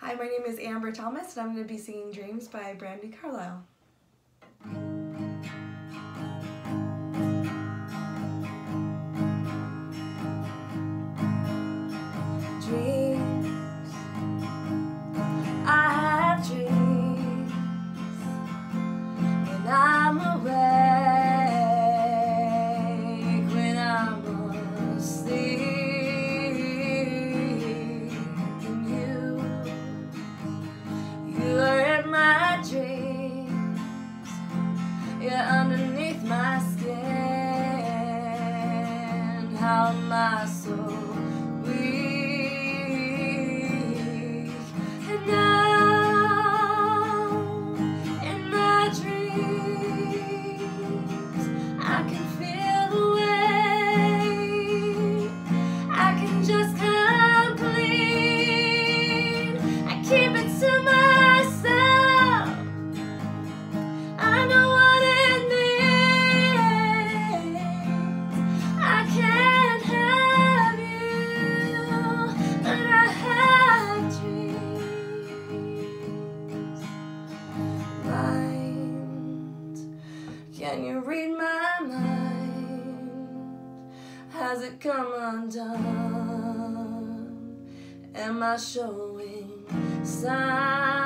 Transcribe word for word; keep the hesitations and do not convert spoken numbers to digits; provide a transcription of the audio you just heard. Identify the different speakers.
Speaker 1: Hi, my name is Amber Thomas, and I'm going to be singing Dreams by Brandy, Carlisle. Dreams, I have dreams when I'm awake, when I'm asleep. Dreams, you're underneath my skin. How am I so weak? And now, in my dreams, I can feel the weight. I can just come clean. I keep it to myself. Can you read my mind? Has it come undone? Am I showing signs?